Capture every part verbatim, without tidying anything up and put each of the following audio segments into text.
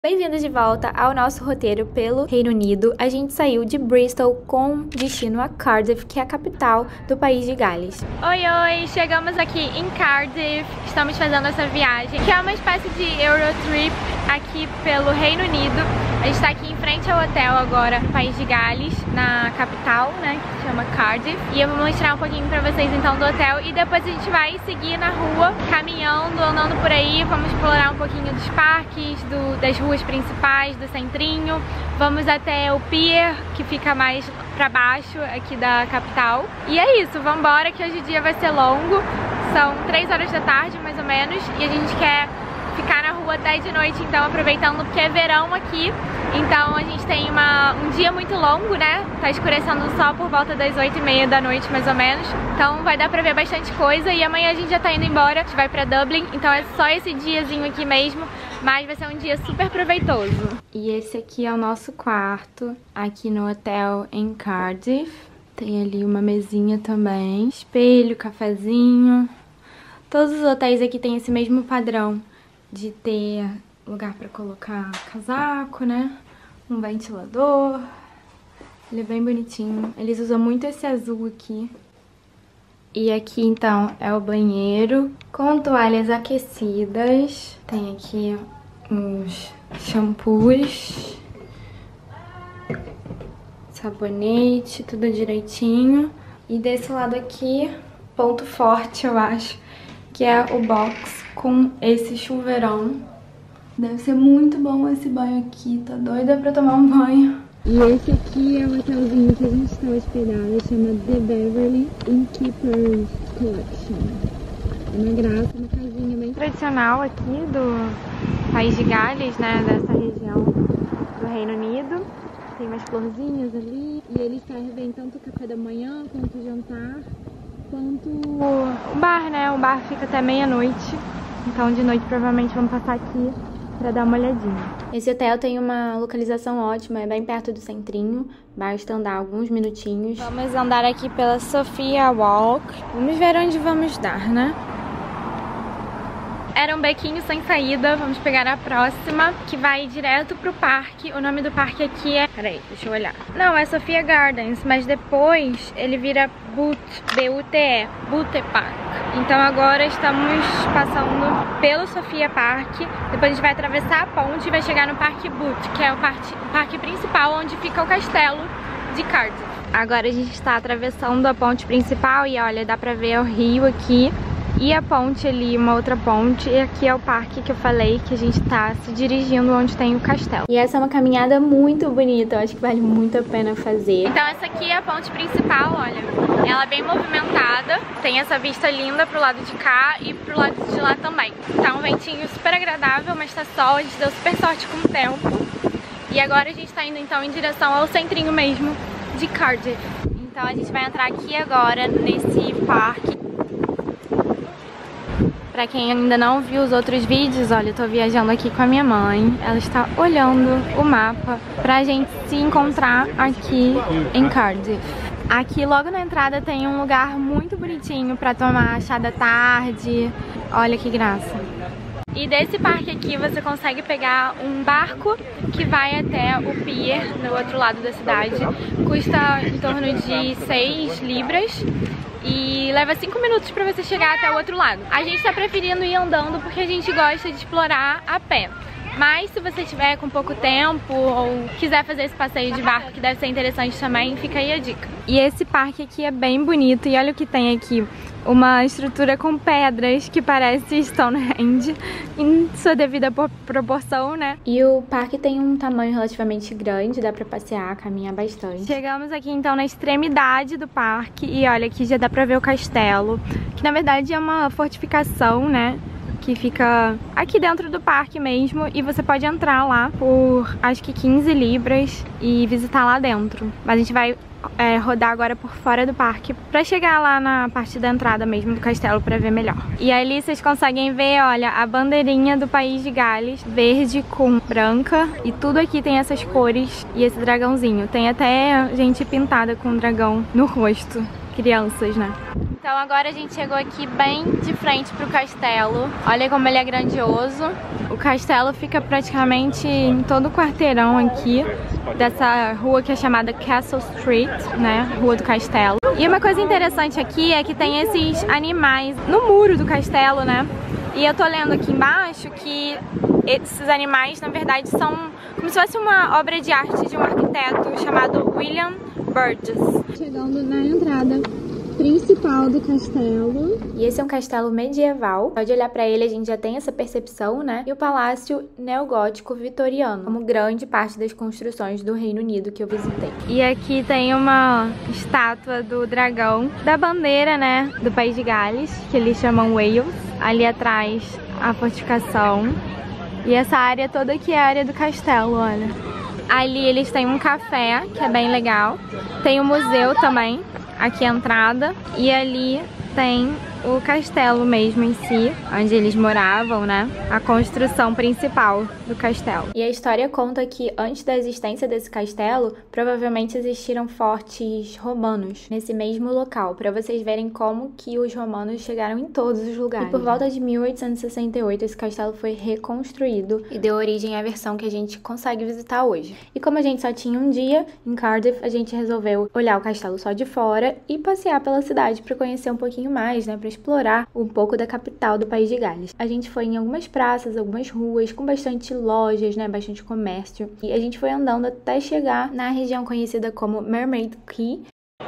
Bem-vindos de volta ao nosso roteiro pelo Reino Unido. A gente saiu de Bristol com destino a Cardiff, que é a capital do país de Gales. Oi, oi! Chegamos aqui em Cardiff, estamos fazendo essa viagem, que é uma espécie de Eurotrip aqui pelo Reino Unido. A gente está aqui em frente ao hotel agora, no país de Gales, na capital, né, que se chama Cardiff. E eu vou mostrar um pouquinho pra vocês então do hotel e depois a gente vai seguir na rua, caminhando, andando por aí. Vamos explorar um pouquinho dos parques, do, das ruas principais, do centrinho. Vamos até o pier, que fica mais pra baixo aqui da capital. E é isso, vamos embora que hoje o dia vai ser longo. São três horas da tarde, mais ou menos, e a gente quer ficar na rua até de noite, então aproveitando porque é verão aqui. Então a gente tem uma, um dia muito longo, né? Tá escurecendo só por volta das oito e meia da noite, mais ou menos. Então vai dar pra ver bastante coisa. E amanhã a gente já tá indo embora, a gente vai pra Dublin. Então é só esse diazinho aqui mesmo, mas vai ser um dia super proveitoso. E esse aqui é o nosso quarto, aqui no hotel em Cardiff. Tem ali uma mesinha também, espelho, cafezinho. Todos os hotéis aqui tem esse mesmo padrão de ter lugar pra colocar casaco, né? Um ventilador. Ele é bem bonitinho. Eles usam muito esse azul aqui. E aqui, então, é o banheiro com toalhas aquecidas. Tem aqui uns shampoos, sabonete, tudo direitinho. E desse lado aqui, ponto forte, eu acho, que é o box com esse chuveirão. Deve ser muito bom esse banho aqui, tá doida pra tomar um banho. E esse aqui é o hotelzinho que a gente está hospedado, chama The Beverly Innkeepers Collection. É uma graça, uma casinha bem tradicional aqui do país de Gales, né, dessa região do Reino Unido. Tem umas florzinhas ali e eles servem tanto o café da manhã quanto o jantar, quanto o bar, né? O bar fica até meia-noite, então de noite provavelmente vamos passar aqui pra dar uma olhadinha. Esse hotel tem uma localização ótima, é bem perto do centrinho, basta andar alguns minutinhos. Vamos andar aqui pela Sophia Walk, vamos ver onde vamos dar, né? Era um bequinho sem saída, vamos pegar a próxima, que vai direto pro parque. O nome do parque aqui é... Peraí, deixa eu olhar. Não, é Sophia Gardens, mas depois ele vira Bute, B U T E, Bute Park. Então agora estamos passando pelo Sophia Park, depois a gente vai atravessar a ponte e vai chegar no Parque Bute, que é o parque, o parque principal onde fica o castelo de Cardiff. Agora a gente está atravessando a ponte principal e olha, dá pra ver o rio aqui. E a ponte ali, uma outra ponte, e aqui é o parque que eu falei que a gente tá se dirigindo onde tem o castelo. E essa é uma caminhada muito bonita, eu acho que vale muito a pena fazer. Então essa aqui é a ponte principal, olha, ela é bem movimentada, tem essa vista linda pro lado de cá e pro lado de lá também. Tá um ventinho super agradável, mas tá sol, a gente deu super sorte com o tempo. E agora a gente tá indo então em direção ao centrinho mesmo de Cardiff. Então a gente vai entrar aqui agora nesse parque. Pra quem ainda não viu os outros vídeos, olha, eu tô viajando aqui com a minha mãe. Ela está olhando o mapa pra gente se encontrar aqui em Cardiff. Aqui logo na entrada tem um lugar muito bonitinho pra tomar chá da tarde. Olha que graça. E desse parque aqui você consegue pegar um barco que vai até o pier no outro lado da cidade. Custa em torno de seis libras. E leva cinco minutos pra você chegar até o outro lado. A gente tá preferindo ir andando porque a gente gosta de explorar a pé. Mas se você tiver com pouco tempo ou quiser fazer esse passeio de barco, que deve ser interessante também, fica aí a dica. E esse parque aqui é bem bonito e olha o que tem aqui. Uma estrutura com pedras que parece Stonehenge em sua devida proporção, né? E o parque tem um tamanho relativamente grande, dá pra passear, caminhar bastante. Chegamos aqui então na extremidade do parque e olha, aqui já dá pra ver o castelo, que na verdade é uma fortificação, né? Que fica aqui dentro do parque mesmo e você pode entrar lá por acho que quinze libras e visitar lá dentro. Mas a gente vai é, rodar agora por fora do parque pra chegar lá na parte da entrada mesmo do castelo pra ver melhor. E ali vocês conseguem ver, olha, a bandeirinha do país de Gales, verde com branca, e tudo aqui tem essas cores e esse dragãozinho. Tem até gente pintada com um dragão no rosto, crianças, né? Então agora a gente chegou aqui bem de frente pro castelo. Olha como ele é grandioso. O castelo fica praticamente em todo o quarteirão aqui dessa rua que é chamada Castle Street, né? Rua do Castelo. E uma coisa interessante aqui é que tem esses animais no muro do castelo, né? E eu tô lendo aqui embaixo que esses animais, na verdade, são como se fosse uma obra de arte de um arquiteto chamado William Burgess. Chegando na entrada principal do castelo. E esse é um castelo medieval. Pode olhar pra ele, a gente já tem essa percepção, né? E o palácio neogótico vitoriano, como grande parte das construções do Reino Unido que eu visitei. E aqui tem uma estátua do dragão, da bandeira, né, do País de Gales, que eles chamam Wales. Ali atrás, a fortificação. E essa área toda aqui é a área do castelo, olha. Ali eles têm um café, que é bem legal. Tem um museu também. Aqui a entrada, e ali tem o castelo mesmo em si, onde eles moravam, né? A construção principal do castelo. E a história conta que antes da existência desse castelo, provavelmente existiram fortes romanos nesse mesmo local, para vocês verem como que os romanos chegaram em todos os lugares. E por volta de mil oitocentos e sessenta e oito, esse castelo foi reconstruído e deu origem à versão que a gente consegue visitar hoje. E como a gente só tinha um dia em Cardiff, a gente resolveu olhar o castelo só de fora e passear pela cidade para conhecer um pouquinho mais, né? Pra explorar um pouco da capital do País de Gales. A gente foi em algumas praças, algumas ruas, com bastante lojas, né, bastante comércio. E a gente foi andando até chegar na região conhecida como Mermaid Quay.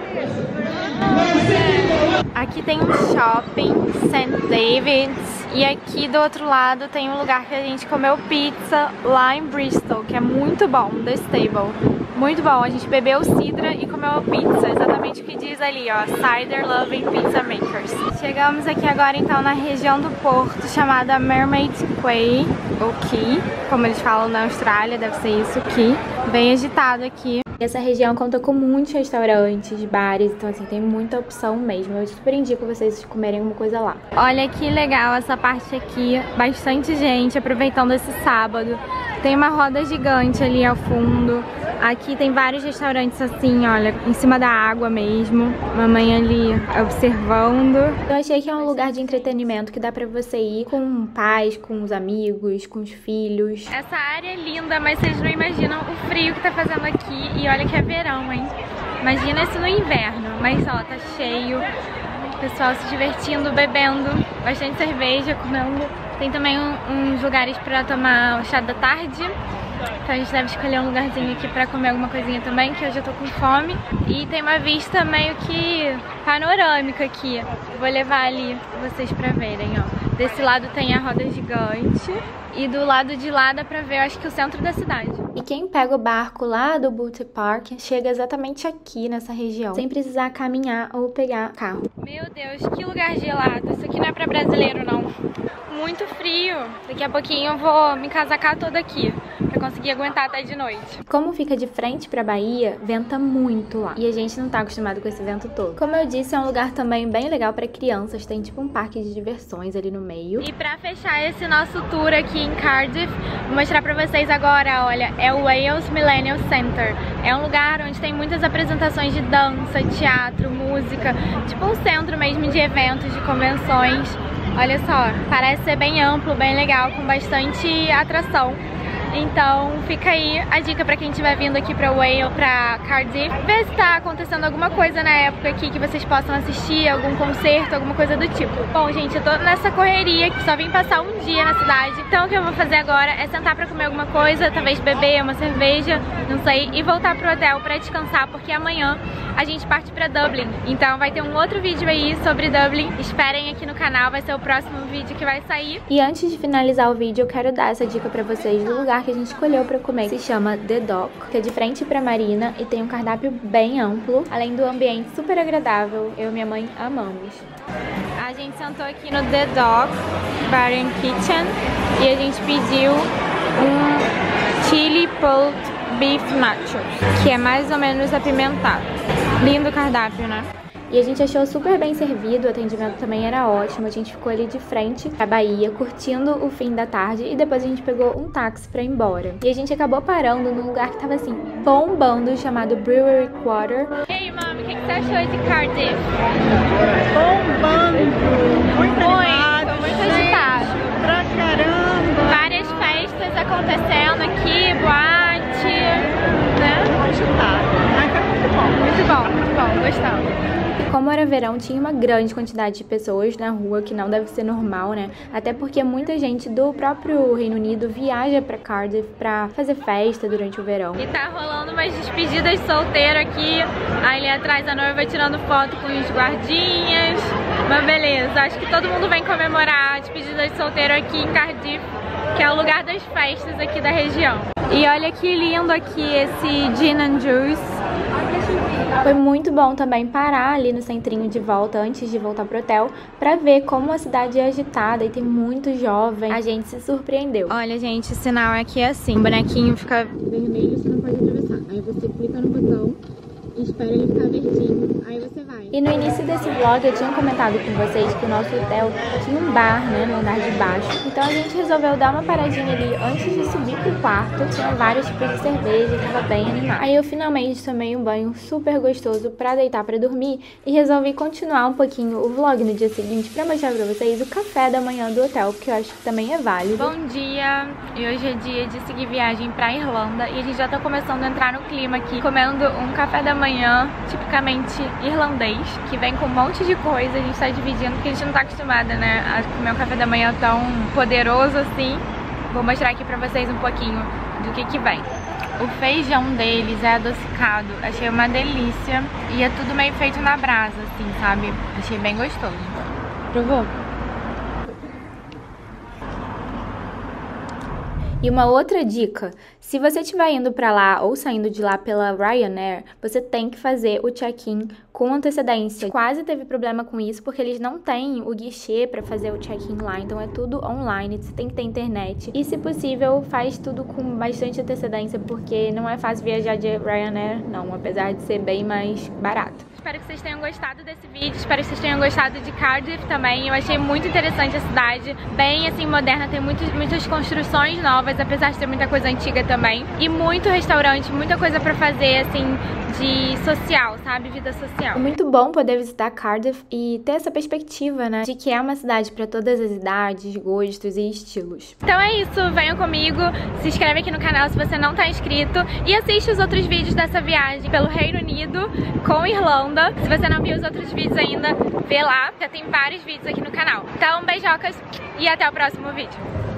Aqui tem um shopping, Saint David's, e aqui do outro lado tem um lugar que a gente comeu pizza lá em Bristol, que é muito bom, The Stable. Muito bom, a gente bebeu cidra e comeu pizza, exatamente o que diz ali, ó, Cider Loving Pizza Makers. Chegamos aqui agora então na região do porto chamada Mermaid Quay, ou Quay, como eles falam na Austrália, deve ser isso, Quay. Bem agitado aqui. Essa região conta com muitos restaurantes, bares, então assim, tem muita opção mesmo. Eu super indico vocês comerem alguma coisa lá. Olha que legal essa parte aqui, bastante gente aproveitando esse sábado. Tem uma roda gigante ali ao fundo. Aqui tem vários restaurantes assim, olha, em cima da água mesmo. Mamãe ali observando. Eu achei que é um lugar de entretenimento que dá pra você ir com pais, com os amigos, com os filhos. Essa área é linda, mas vocês não imaginam o frio que tá fazendo aqui. E olha que é verão, hein? Imagina isso no inverno. Mas ó, tá cheio. O pessoal se divertindo, bebendo, bastante cerveja, comendo. Tem também um, uns lugares pra tomar o chá da tarde. Então a gente deve escolher um lugarzinho aqui pra comer alguma coisinha também, que hoje eu tô com fome. E tem uma vista meio que panorâmica aqui. Vou levar ali vocês pra verem, ó. Desse lado tem a roda gigante e do lado de lá dá pra ver, eu acho que o centro da cidade. E quem pega o barco lá do Booty Park chega exatamente aqui nessa região, sem precisar caminhar ou pegar carro. Meu Deus, que lugar gelado. Isso aqui não é pra brasileiro, não. Muito frio. Daqui a pouquinho eu vou me casacar toda aqui, pra conseguir aguentar até de noite. Como fica de frente pra Bahia, venta muito lá. E a gente não tá acostumado com esse vento todo. Como eu disse, é um lugar também bem legal pra crianças. Tem tipo um parque de diversões ali no meio. E pra fechar esse nosso tour aqui em Cardiff, vou mostrar pra vocês agora, olha, é o Wales Millennium Center. É um lugar onde tem muitas apresentações de dança, teatro, música, tipo um centro mesmo de eventos, de convenções. Olha só, parece ser bem amplo, bem legal, com bastante atração. Então fica aí a dica pra quem estiver vindo aqui pra Wales, pra Cardiff, ver se tá acontecendo alguma coisa na época aqui que vocês possam assistir, algum concerto, alguma coisa do tipo. Bom, gente, eu tô nessa correria, só vim passar um dia na cidade. Então o que eu vou fazer agora é sentar pra comer alguma coisa, talvez beber uma cerveja, não sei, e voltar pro hotel pra descansar, porque amanhã a gente parte pra Dublin. Então vai ter um outro vídeo aí sobre Dublin. Esperem aqui no canal, vai ser o próximo vídeo que vai sair. E antes de finalizar o vídeo, eu quero dar essa dica pra vocês do lugar que a gente escolheu pra comer, que se chama The Dock, que é de frente pra marina e tem um cardápio bem amplo, além do ambiente super agradável. Eu e minha mãe amamos. A gente sentou aqui no The Dock Bar and Kitchen e a gente pediu um Chili Pulled Beef Nachos, que é mais ou menos apimentado. Lindo cardápio, né? E a gente achou super bem servido, o atendimento também era ótimo. A gente ficou ali de frente à Bahia, curtindo o fim da tarde, e depois a gente pegou um táxi pra ir embora. E a gente acabou parando num lugar que tava assim, bombando, chamado Brewery Quarter. Hey, mom. Gabi, o que, que você achou de Cardiff? Bombando! Muito animado, muito agitado. Pra caramba! Várias festas acontecendo aqui, boate, né? Agitado, mas foi muito bom. Muito bom, muito bom, gostamos. Como era verão, tinha uma grande quantidade de pessoas na rua, que não deve ser normal, né? Até porque muita gente do próprio Reino Unido viaja pra Cardiff pra fazer festa durante o verão. E tá rolando umas despedidas de solteiro aqui. Aí ali atrás a noiva tirando foto com os guardinhas. Mas beleza, acho que todo mundo vem comemorar a despedida de solteiro aqui em Cardiff, que é o lugar das festas aqui da região. E olha que lindo aqui esse Gin and Juice. Foi muito bom também parar ali no centrinho de volta, antes de voltar pro hotel, pra ver como a cidade é agitada e tem muito jovem. A gente se surpreendeu. Olha, gente, o sinal aqui é assim. O bonequinho fica vermelho, você não pode atravessar. Aí você clica no botão e espera ele ficar verdinho. Aí você vai. E no início desse vlog eu tinha comentado com vocês que o nosso hotel tinha um bar, né, no andar de baixo. Então a gente resolveu dar uma paradinha ali antes de subir pro quarto. Tinha vários tipos de cerveja, tava bem animado. Aí eu finalmente tomei um banho super gostoso pra deitar pra dormir e resolvi continuar um pouquinho o vlog no dia seguinte pra mostrar pra vocês o café da manhã do hotel, porque eu acho que também é válido. Bom dia! E hoje é dia de seguir viagem pra Irlanda e a gente já tá começando a entrar no clima aqui, comendo um café da manhã tipicamente irlandês, que vem com um monte de coisa. A gente tá dividindo porque a gente não tá acostumada, né, a comer um café da manhã tão poderoso assim. Vou mostrar aqui pra vocês um pouquinho do que que vem. O feijão deles é adocicado, achei uma delícia. E é tudo meio feito na brasa, assim, sabe? Achei bem gostoso. Provou? E uma outra dica, se você estiver indo pra lá ou saindo de lá pela Ryanair, você tem que fazer o check-in com antecedência. Quase teve problema com isso, porque eles não têm o guichê pra fazer o check-in lá, então é tudo online, você tem que ter internet. E se possível, faz tudo com bastante antecedência, porque não é fácil viajar de Ryanair, não, apesar de ser bem mais barato. Espero que vocês tenham gostado desse vídeo, espero que vocês tenham gostado de Cardiff também. Eu achei muito interessante a cidade, bem assim moderna, tem muitos, muitas construções novas, apesar de ter muita coisa antiga também. E muito restaurante, muita coisa pra fazer assim, de social, sabe? Vida social. É muito bom poder visitar Cardiff e ter essa perspectiva, né, de que é uma cidade pra todas as idades, gostos e estilos. Então é isso, venham comigo, se inscreve aqui no canal se você não tá inscrito e assiste os outros vídeos dessa viagem pelo Reino Unido com Irlanda. Se você não viu os outros vídeos ainda, vê lá, já tem vários vídeos aqui no canal. Então, beijocas e até o próximo vídeo.